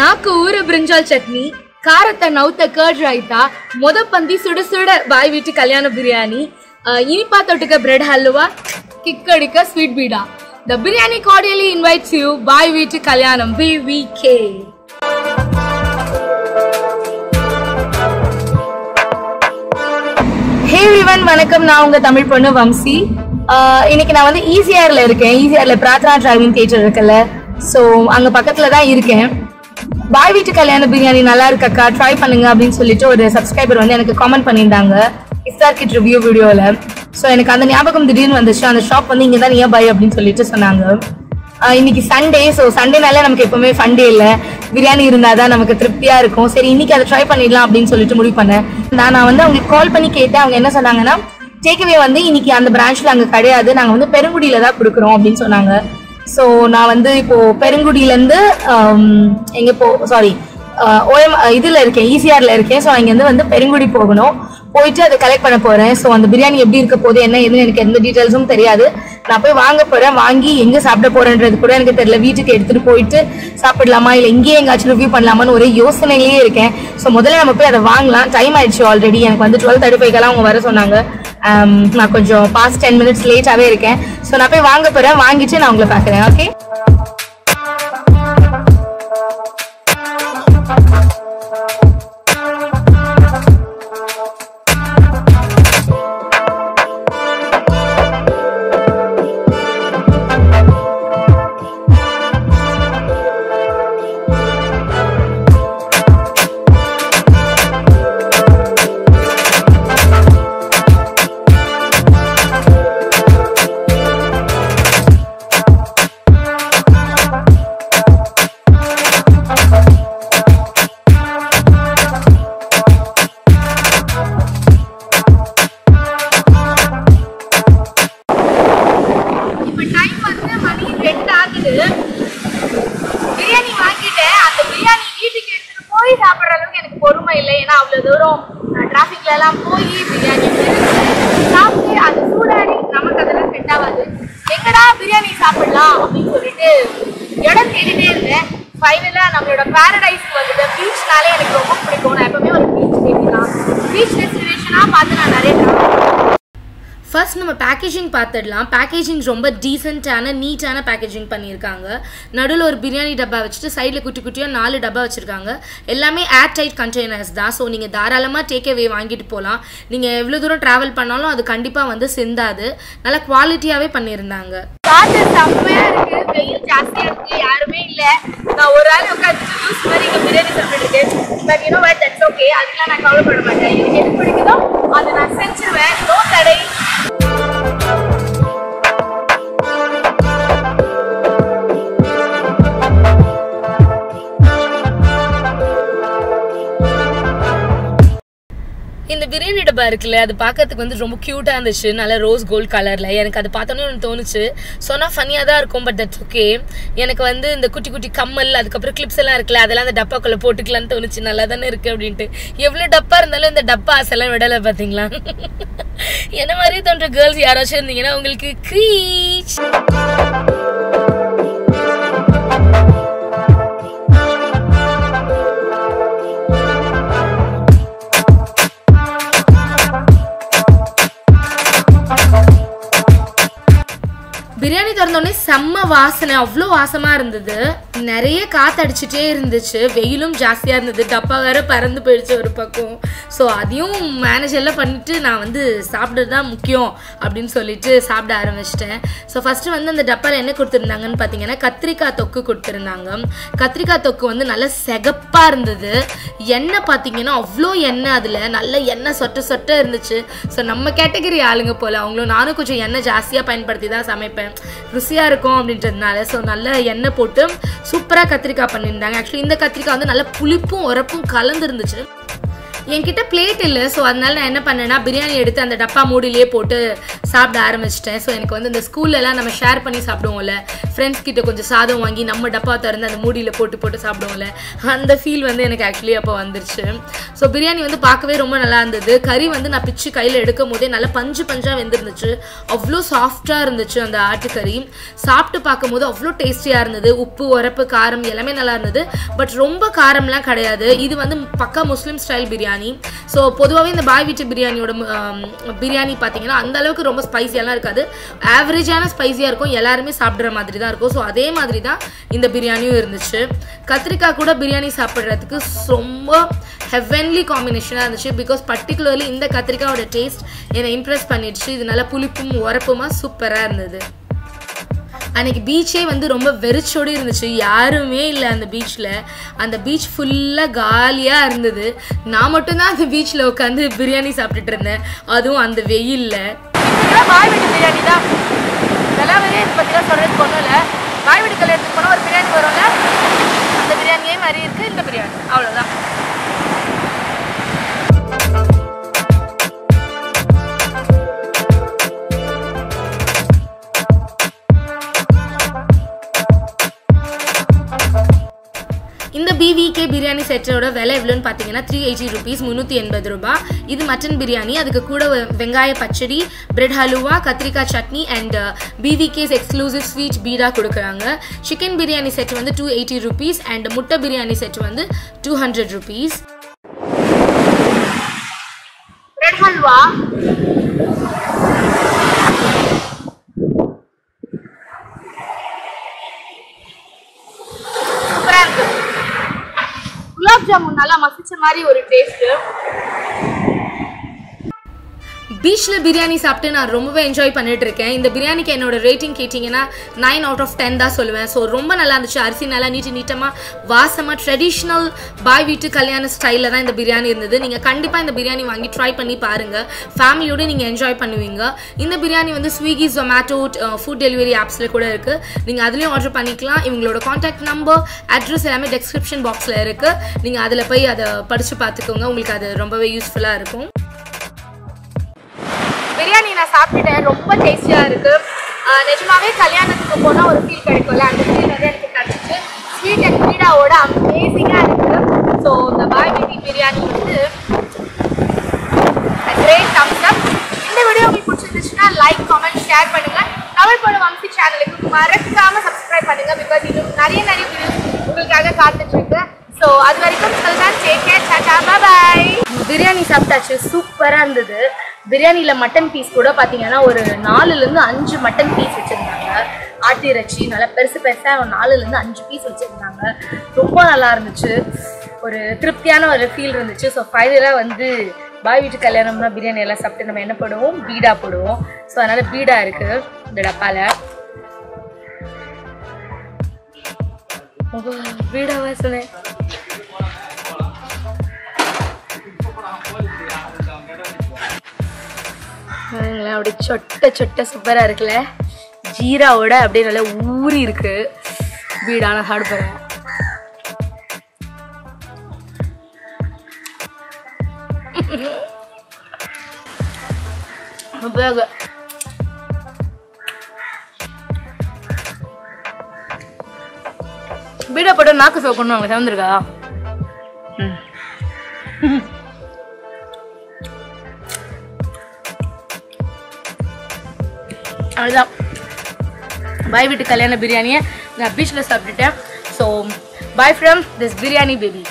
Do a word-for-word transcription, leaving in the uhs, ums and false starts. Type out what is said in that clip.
நாக்கு ஊற பிரிஞ்சால் சட்னி, காரத்தை நவுத்த கர்ட் ரைத்தா, மொத பந்தி சுட சுட பாய் வீட்டு கல்யாண பிரியாணி, இனிப்பா தொட்டுக்க பிரெட் ஹல்வா, கிக் அடிக்க sweet beeda. The biryani cordially invites you பாய் வீட்டு கல்யாணம் B V K. Hey everyone, வணக்கம். நான் உங்க தமிழ் பொண்ணு வம்சி. இன்னைக்கு நான் வந்து ஈசிஆர்ல இருக்கேன். ஈசிஆர்ல பிரார்த்தனா டிரைவிங் தியேட்டர் இருக்குல்ல, ஸோ அங்க பக்கத்துல தான் இருக்கேன். பாய் வீட்டு கல்யாண பிரியாணி நல்லா இருக்கக்கா, ட்ரை பண்ணுங்க அப்படின்னு சொல்லிட்டு ஒரு சப்ஸ்கிரைபர் வந்து எனக்கு காமெண்ட் பண்ணியிருந்தாங்க இஃப்தார் கிட் ரிவ்யூ வீடியோல. ஸோ எனக்கு அந்த ஞாபகம் திடீர்னு வந்துச்சு. அந்த ஷாப் வந்து இங்கே தான் நியர் பை அப்படின்னு சொல்லிட்டு சொன்னாங்க. இன்னைக்கு சண்டே, ஸோ சண்டேனால நமக்கு எப்பவுமே ஃபண்டே இல்லை, பிரியாணி இருந்தால் தான் நமக்கு திருப்தியா இருக்கும். சரி, இன்னைக்கு அதை ட்ரை பண்ணிடலாம் அப்படின்னு சொல்லிட்டு முடிவு பண்ணேன். நான் நான் வந்து அவங்களுக்கு கால் பண்ணி கேட்டேன். அவங்க என்ன சொன்னாங்கன்னா, டேக்அவே வந்து இன்னைக்கு அந்த பிரான்ச்ல அங்கே கிடையாது, நாங்கள் வந்து பெருங்குடியில தான் கொடுக்குறோம் அப்படின்னு சொன்னாங்க. ஸோ நான் வந்து இப்போ பெருங்குடியிலேருந்து எங்க போ சாரி ஓஎம் இதில் இருக்கேன், ஈசிஆர்ல இருக்கேன். ஸோ அங்கேருந்து வந்து பெருங்குடி போகணும், போயிட்டு அதை கலெக்ட் பண்ண போறேன். ஸோ அந்த பிரியாணி எப்படி இருக்க போகுது என்ன எதுன்னு எனக்கு எந்த டீட்டெயில்ஸும் தெரியாது. நான் போய் வாங்க போறேன். வாங்கி எங்க சாப்பிட போறேன்றது கூட எனக்கு தெரியல. வீட்டுக்கு எடுத்துட்டு போயிட்டு சாப்பிடலாமா இல்லை இங்கேயே எங்காச்சும் ரிவ்யூ பண்ணலாமான்னு ஒரே யோசனையிலேயே இருக்கேன். ஸோ முதல்ல நம்ம போய் அதை வாங்கலாம். டைம் ஆயிடுச்சு ஆல்ரெடி. எனக்கு வந்து டுவெல் தேர்ட்டி ஃபைவ்க்கெல்லாம் அவங்க வர சொன்னாங்க. நான் கொஞ்சம் பாஸ்ட் டென் மினிட்ஸ் லேட்டாகவே இருக்கேன். ஸோ நான் போய் வாங்க போறேன். வாங்கிட்டு நான் உங்களை பார்க்குறேன். ஓகே, பிரியாணி வாங்கிட்டேன். அந்த பிரியாணி வீட்டுக்கு எடுத்துட்டு போய் சாப்பிட்ற அளவுக்கு எனக்கு பொறுமை இல்லை. ஏன்னா அவ்வளவு தூரம் டிராஃபிக்ல எல்லாம் போய் பிரியாணி சாப்பிட்டு அது சூடாடி நமக்கு அதெல்லாம் செட் ஆகாது. எங்கடா பிரியாணி சாப்பிடலாம் அப்படின்னு சொல்லிட்டு இடம் தேடிட்டே இருந்தேன். ஃபைனலா நம்மளோட பாரடைஸ்க்கு வந்துட்டு. பீச்னாலே எனக்கு ரொம்ப பிடிக்கும். நான் எப்பவுமே ஒரு பீச் தேடிதான் பீச் டெஸ்டினேஷனா பார்த்து நான் நிறைய ஃபர்ஸ்ட் நம்ம பேக்கேஜிங் பார்த்துடலாம். பேக்கேஜிங் ரொம்ப டீசெண்டான நீட்டான பேக்கேஜிங் பண்ணியிருக்காங்க. நடுவில் ஒரு பிரியாணி டப்பா வச்சுட்டு சைடில் குட்டி குட்டியாக நாலு டப்பா வச்சுருக்காங்க. எல்லாமே ஏர் டைட் கண்டெய்னர்ஸ் தான். ஸோ நீங்கள் தாராளமாக டேக் அவே வாங்கிட்டு போகலாம். நீங்கள் எவ்வளோ தூரம் ட்ராவல் பண்ணாலும் அது கண்டிப்பாக வந்து சிந்தாது. நல்லா குவாலிட்டியாகவே பண்ணியிருந்தாங்க. காற்று செம்மையாக இருக்குது, வெயில் ஜாஸ்தியாக இருக்குது, யாருமே இல்லை. நான் ஒரு ஆள் உட்காந்து ஜூஸ் மாதிரி இங்கே பிரியாணி சாப்பிட்டுட்டு, but you know what, that's okay. அதுக்கெலாம் நான் கவலைப்பட மாட்டேன். எனக்கு எது பிடிக்குதோ அதை நான் செஞ்சுருவேன். நோ தடை. இந்த பிரியாணி டப்பா இருக்குல்ல, அது பார்க்கறதுக்கு வந்து ரொம்ப க்யூட்டாக இருந்துச்சு. நல்ல ரோஸ் கோல்ட் கலரில். எனக்கு அது பார்த்தோன்னே ஒன்று தோணுச்சு. சொன்னால் ஃபனியாக தான் இருக்கும், பட் தட்ஸ் ஓகே. எனக்கு வந்து இந்த குட்டி குட்டி கம்மல் அதுக்கப்புறம் கிளிப்ஸ் எல்லாம் இருக்குல்ல, அதெல்லாம் அந்த டப்பாக்குள்ளே போட்டுக்கலான்னு தோணுச்சு. நல்லா தானே இருக்குது அப்படின்ட்டு. எவ்வளோ டப்பா இருந்தாலும் இந்த டப்பா ஆசைலாம் விடலை பார்த்தீங்களா? என்ன மாதிரி தோன்ற கேர்ள்ஸ் யாராச்சும் இருந்தீங்கன்னா உங்களுக்கு க்ரீச். பிரியாணி திறந்தோடனே செம்ம வாசனை, அவ்வளோ வாசமாக இருந்தது. நிறைய காற்றடிச்சிட்டே இருந்துச்சு, வெயிலும் ஜாஸ்தியாக இருந்தது. டப்பா வேற பறந்து போயிடுச்சு ஒரு பக்கம். ஸோ அதையும் மேனேஜ் எல்லாம் பண்ணிட்டு நான் வந்து சாப்பிட்றது தான் முக்கியம் அப்படின்னு சொல்லிட்டு சாப்பிட ஆரம்பிச்சிட்டேன். ஸோ ஃபஸ்ட்டு வந்து அந்த டப்பாவில் என்ன கொடுத்துருந்தாங்கன்னு பார்த்தீங்கன்னா கத்திரிக்காய் தொக்கு கொடுத்துருந்தாங்க. கத்திரிக்காய் தொக்கு வந்து நல்லா செகப்பாக இருந்தது. எண்ணெய் பார்த்தீங்கன்னா அவ்வளோ எண்ணெய், அதில் நல்ல எண்ணெய் சொட்ட சொட்ட இருந்துச்சு. ஸோ நம்ம கேட்டகரி ஆளுங்க போல் அவங்களும். நானும் கொஞ்சம் எண்ணெய் ஜாஸ்தியாக பயன்படுத்தி தான் சமைப்பேன், ருசியாக இருக்கும் அப்படின்றதுனால. ஸோ நல்ல எண்ணெய் போட்டு சூப்பராக கத்திரிக்காய் பண்ணியிருந்தாங்க. ஆக்சுவலி இந்த கத்திரிக்காய் வந்து நல்ல புளிப்பும் உரப்பும் கலந்துருந்துச்சு. என்கிட்ட பிளேட் இல்லை. ஸோ அதனால நான் என்ன பண்ணேன்னா பிரியாணி எடுத்து அந்த டப்பா மூடிலேயே போட்டு சாப்பிட ஆரம்பிச்சிட்டேன். ஸோ எனக்கு வந்து இந்த ஸ்கூல்லலாம் நம்ம ஷேர் பண்ணி சாப்பிடுவோம்ல, ஃப்ரெண்ட்ஸ் கிட்ட கொஞ்சம் சாதம் வாங்கி நம்ம டப்பா திறந்து அந்த மூடியில் போட்டு போட்டு சாப்பிடுவோம்ல, அந்த ஃபீல் வந்து எனக்கு ஆக்சுவலி அப்போ வந்துருச்சு. ஸோ பிரியாணி வந்து பார்க்கவே ரொம்ப நல்லா இருந்தது. கறி வந்து நான் பிச்சு கையில் எடுக்கும் போதே நல்லா பஞ்சு பஞ்சாக வெந்திருந்துச்சு. அவ்வளோ சாஃப்டாக இருந்துச்சு அந்த ஆட்டுக்கறி. சாப்பிட்டு பார்க்கும்போது அவ்வளோ டேஸ்டியாக இருந்தது. உப்பு, உரப்பு, காரம் எல்லாமே நல்லா இருந்தது. பட் ரொம்ப காரம்லாம் கிடையாது. இது வந்து பக்கா முஸ்லீம் ஸ்டைல் பிரியாணி. ஸோ பொதுவாகவே இந்த பாய் வீட்டு பிரியாணியோட பிரியாணி பார்த்தீங்கன்னா அந்த அளவுக்கு ரொம்ப ஸ்பைசியெல்லாம் இருக்காது. ஆவரேஜான ஸ்பைசியாக இருக்கும், எல்லாருமே சாப்பிட்ற மாதிரி தான் இருக்கும். ஸோ அதே மாதிரி தான் இந்த பிரியாணியும் இருந்துச்சு. கத்திரிக்காய் கூட பிரியாணி சாப்பிட்றதுக்கு ரொம்ப ஹெவன்லி காம்பினேஷனாக இருந்துச்சு. பிகாஸ் பர்டிகுலர்லி இந்த கத்திரிக்காயோட டேஸ்ட் என்னை இம்ப்ரெஸ் பண்ணிடுச்சு. இது நல்லா புளிப்பும் உரப்புமா சூப்பராக இருந்தது. அன்றைக்கி பீச்சே வந்து ரொம்ப வெறிச்சோடு இருந்துச்சு. யாருமே இல்லை அந்த பீச்சில். அந்த பீச் ஃபுல்லாக காலியாக இருந்தது. நான் மட்டும்தான் அந்த பீச்சில் உட்காந்து பிரியாணி சாப்பிட்டுட்டு இருந்தேன், அதுவும் அந்த வெயிலில். பாய் வீட்டு பிரியாணி தான் இதெல்லாம் வந்து இதை பற்றிலாம் சொல்கிறதுக்கு ஒன்றும் இல்லை. பாய் வீட்டு கல்யாணத்துக்கு போனால் ஒரு பிரியாணி வரும்ல, அந்த பிரியாணியே மாதிரி இருக்குது இந்த பிரியாணி, அவ்வளோதான். இந்த பிவிகே பிரியாணி செட்டோட விலை எவ்வளோன்னு பார்த்தீங்கன்னா த்ரீ எயிட்டி ருபீஸ், முந்நூற்றி எண்பது ரூபா. இது மட்டன் பிரியாணி. அதுக்கு கூட வெங்காய பச்சடி, பிரெட் ஹலுவா, கத்திரிக்காய் சட்னி and PVK's exclusive sweet beeda கொடுக்குறாங்க. சிக்கன் பிரியாணி செட் வந்து டூ எயிட்டி ருபீஸ் அண்ட் முட்டை பிரியாணி செட் வந்து two hundred rupees. Bread halwa gulab jamun நல்லா மசிச்ச மாதிரி ஒரு டேஸ்ட். பீச்சில் பிரியாணி சாப்பிட்டு நான் ரொம்பவே என்ஜாய் பண்ணிட்டு இருக்கேன். இந்த பிரியாணிக்கு என்னோட ரேட்டிங் கேட்டிங்கன்னா நைன் அவுட் ஆஃப் டென் தான் சொல்லுவேன். ஸோ ரொம்ப நல்லா இருந்துச்சு. அரிசி நல்லா நீட்டு நீட்டமாக வாசமாக ட்ரெடிஷ்னல் பாய் வீட்டு கல்யாண ஸ்டைலில் தான் இந்த பிரியாணி இருந்தது. நீங்கள் கண்டிப்பாக இந்த பிரியாணி வாங்கி ட்ரை பண்ணி பாருங்கள். ஃபேமிலியோடு நீங்கள் என்ஜாய் பண்ணுவீங்க. இந்த பிரியாணி வந்து ஸ்விக்கி, ஜொமேட்டோ, ஃபுட் டெலிவரி ஆப்ஸில் கூட இருக்குது. நீங்கள் அதுலேயும் ஆர்டர் பண்ணிக்கலாம். இவங்களோட கான்டாக்ட் நம்பர், அட்ரஸ் எல்லாமே டெஸ்கிரிப்ஷன் பாக்ஸில் இருக்குது. நீங்கள் அதில் போய் அதை படித்து பார்த்துக்கோங்க. உங்களுக்கு அது ரொம்பவே யூஸ்ஃபுல்லாக இருக்கும். பிரியாணி நான் சாப்பிட்டுட்டேன், ரொம்ப டேஸ்டியாக இருக்குது. நிஜமாவே கல்யாணத்துக்கு போனால் ஒரு ஃபீல் கிடைக்கும்ல, அந்த ஃபீல் வந்து எனக்கு கிடச்சிச்சு. ஸ்வீட் அண்ட் பீடாவோட அமேசிங்காக இருக்குது. ஸோ இந்த பாய் வீட்டு பிரியாணி வந்து கிரேட் தம்ஸ் அப். இந்த வீடியோ உங்களுக்கு பிடிச்சிருந்துச்சுன்னா லைக், கமெண்ட், ஷேர் பண்ணுங்கள். தமிழ் பொண்ணு வம்சி சேனலுக்கு மறக்காமல் சப்ஸ்கிரைப் பண்ணுங்கள். பிகாஸ் இன்னும் நிறைய நிறைய வீடியோஸ் உங்களுக்காக காத்துட்ருக்கு. ஸோ அது வரைக்கும் சொல்கிறேன், take care, tata, bye. Biryani சாப்பிட்டாச்சு, சூப்பராக இருந்தது. பிரியாணியில் மட்டன் பீஸ் கூட பார்த்தீங்கன்னா ஒரு நாலுலேருந்து அஞ்சு மட்டன் பீஸ் வச்சுருந்தாங்க. ஆட்டு இறைச்சி நல்லா பெருசு பெருசாக ஒரு நாலுலேருந்து அஞ்சு பீஸ் வச்சுருந்தாங்க. ரொம்ப நல்லா இருந்துச்சு. ஒரு திருப்தியான ஒரு ஃபீல் இருந்துச்சு. ஸோ ஃபைனலாக வந்து பாய் வீட்டு கல்யாணம்னா பிரியாணி எல்லாம் சாப்பிட்டு நம்ம என்ன போடுவோம், பீடா போடுவோம். ஸோ அதனால் பீடா இருக்குது இந்த டப்பாவில். பீடா வாசனை அப்படியே சொட்ட சொட்ட சூப்பராக இருக்குல்ல. ஜீராவோட அப்படியே நல்லா ஊறி இருக்கு. பீடான சாப்பிடுறேன். பீடா போட்டு நாக்கு சோக்கணும். அவங்க சேர்ந்துருக்கா? அவ்வளோதான். பாய் வீட்டு கல்யாண பிரியாணியை நான் பீச்சில் சாப்பிட்டுட்டேன். So bye from this biryani baby.